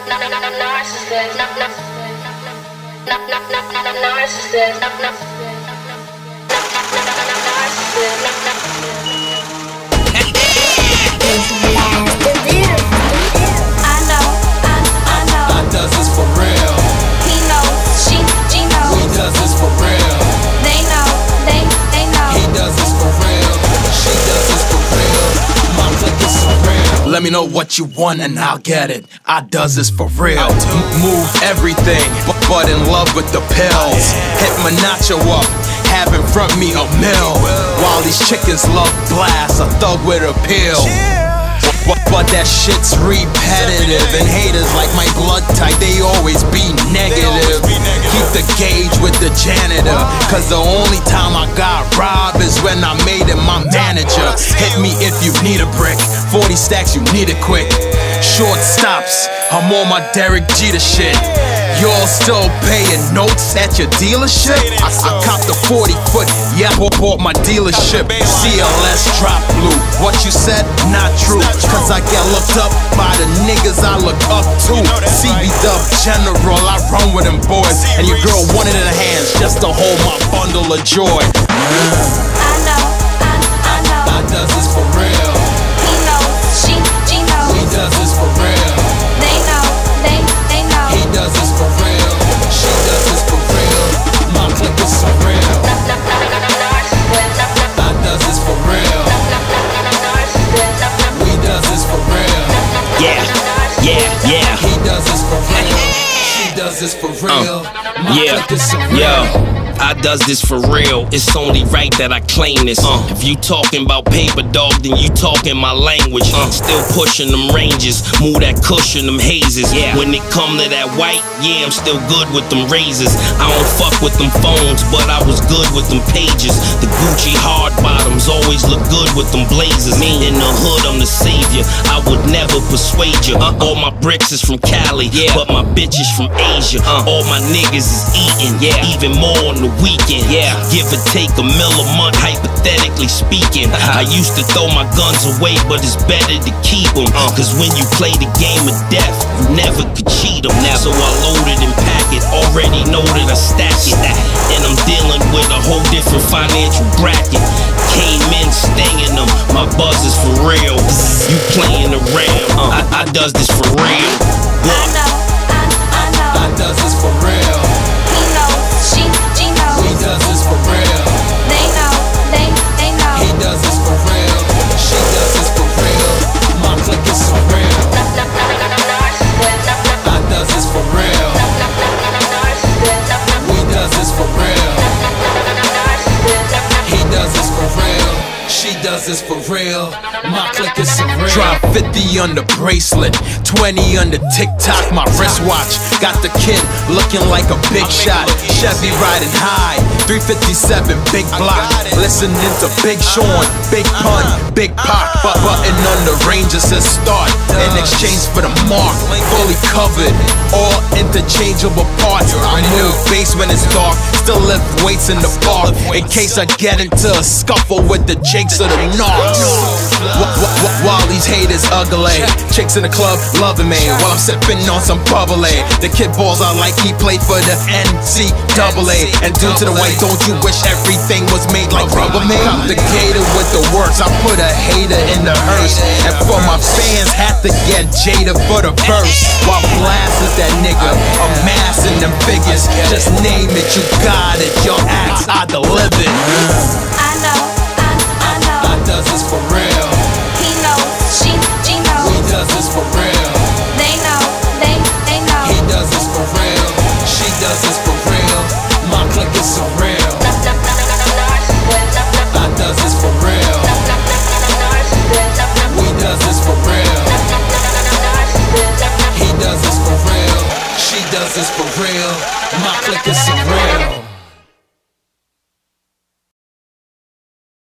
Let me know what you want and I'll get it. I does this for real. Move everything, but in love with the pills. Hit my nacho up, have in front me a mill. While these chickens love blast, a thug with a pill. But that shit's repetitive, and haters like my blood type, they always be negative. Keep the gauge with the janitor, cause the only time I got robbed is when I made him my manager. Hit me if you need a brick, 40 stacks you need it quick. Short stops, I'm on my Derek Jeter shit. Y'all still paying notes at your dealership? I copped a 40-foot, yeah, I bought my dealership. CLS drop blue, what you said, not true. Cause I get looked up by the niggas I look up to. CB Dub General, I run with them boys. And your girl wanted in her hands just to hold my bundle of joy. I does this for real. He knows, she knows. We does this for real. They know. He does this for real. She does this for real. My clique is so real. I does this for real. We does this for real. Yeah. He does this for real. She does this for real. My clique is so real. I does this for real, it's only right that I claim this. If you talking about paper, dog, then you talking my language. Still pushing them ranges, move that cushion, them hazes. When it come to that white, yeah, I'm still good with them razors. I don't fuck with them phones, but I was good with them pages. The Gucci hard bottoms always look good with them blazers. Me in the hood, I'm the savior, I would never persuade you. All my bricks is from Cali, but my bitch is from Asia. All my niggas is eating, even more on the weekend. Give or take $1 mil a month, hypothetically speaking. I used to throw my guns away, but it's better to keep them. Cause when you play the game of death, you never could cheat them. So I load it and pack it, already know that I stack it. And I'm dealing with a whole different financial bracket. Came in stinging them, my buzz is for real. You playing around, I does this for real. I does this for real. He knows, she knows. We does this for real. They know. He does this for real. She does this for real. My clique is so real. I does this for real. We does this for real. He does this for real. She does this for real. My clique is so real. Drop 50 on the bracelet, 20 on the TikTok, my wristwatch. Got the kid looking like a big shot. Chevy riding high, 357 big block. Listening to Big Sean, Big Pun, Big Pop. Button on the Ranger says start. In exchange for the mark, fully covered, all interchangeable parts. I move bass when it's dark, still lift weights in the park. In case I get into a scuffle with the Jakes or the Narcs. While these haters ugly, chicks in the club loving me while I'm sipping on some bubbly. The kid balls out like he played for the NCAA. And due to the white, don't you wish everything was made like rubber man? The gator with the works, I put a hater in the hearse. And for my fans, had to get Jada for the verse. While blasting that nigga, amassing them figures. Just name it, you got it. Your acts, I deliver it. I know. I does this for real. He knows, she knows. We does this for real. They know. He does this for real. She does this for real. My clique is so real. I does this for real. We does this for real. He does this for real. She does this for real.